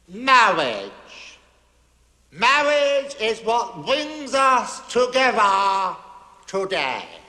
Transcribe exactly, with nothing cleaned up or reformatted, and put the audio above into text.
Marriage. Marriage is what brings us together today.